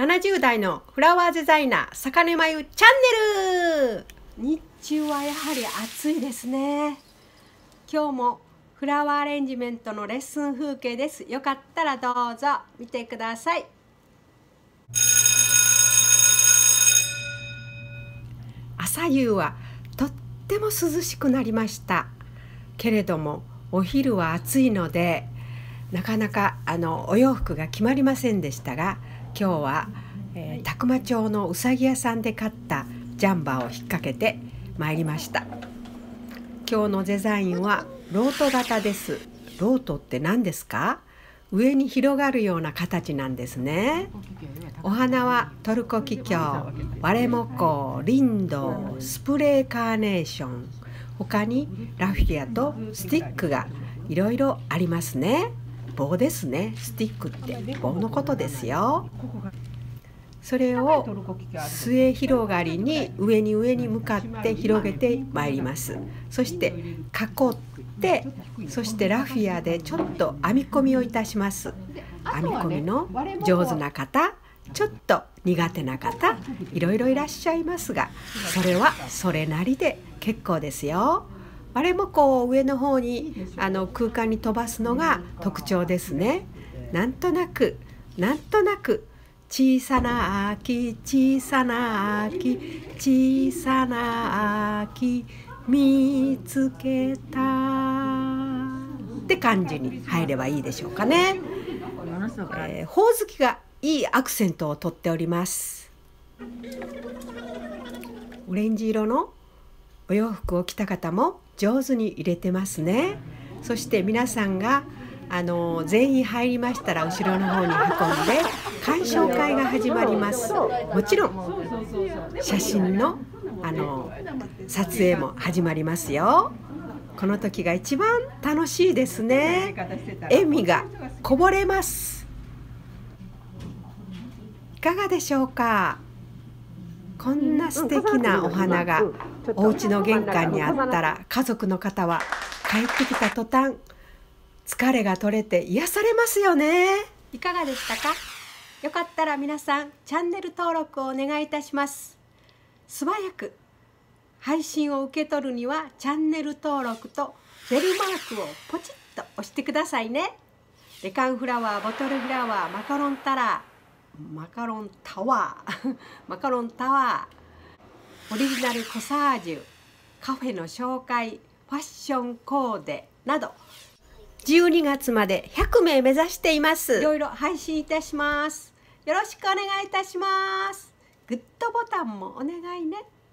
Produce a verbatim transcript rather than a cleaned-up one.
ななじゅう代のフラワーデザイナー坂根真由チャンネル。日中はやはり暑いですね。今日もフラワーアレンジメントのレッスン風景です。よかったらどうぞ見てください。朝夕はとっても涼しくなりました。けれどもお昼は暑いのでなかなかあのお洋服が決まりませんでしたが、今日は、えー、宅間町のうさぎ屋さんで買ったジャンバーを引っ掛けてまいりました。今日のデザインはロート型です。ロートって何ですか？上に広がるような形なんですね。お花はトルコキキョウ、ワレモコウ、リンドウ、スプレーカーネーション、他にラフィアとスティックがいろいろありますね。棒ですね。スティックって棒のことですよ。それを末広がりに上に上に向かって広げてまいります。そして囲って、そしてラフィアでちょっと編み込みをいたします。編み込みの上手な方、ちょっと苦手な方、いろいろいらっしゃいますが、それはそれなりで結構ですよ。あれもこう上の方にあの空間に飛ばすのが特徴ですね。なんとなくなんとなく小さな秋小さな秋小さな秋見つけたって感じに入ればいいでしょうかね。えー、ほおずきがいいアクセントをとっております。オレンジ色のお洋服を着た方も上手に入れてますね。そして皆さんがあの全員入りましたら後ろの方に運んで鑑賞会が始まります。もちろん写真のあの撮影も始まりますよ。この時が一番楽しいですね。笑みがこぼれます。いかがでしょうか？こんな素敵なお花がお家の玄関にあったら、家族の方は帰ってきた途端疲れが取れて癒されますよね。いかがでしたか？よかったら皆さんチャンネル登録をお願いいたします。素早く配信を受け取るにはチャンネル登録とベルマークをポチッと押してくださいね。レカンフラワー、ボトルフラワー、マカロンタラーマカロンタワーマカロンタワー、オリジナルコサージュ、カフェの紹介、ファッションコーデなどじゅうにがつまでひゃくめい目指しています。いろいろ配信いたします。よろしくお願いいたします。グッドボタンもお願いね。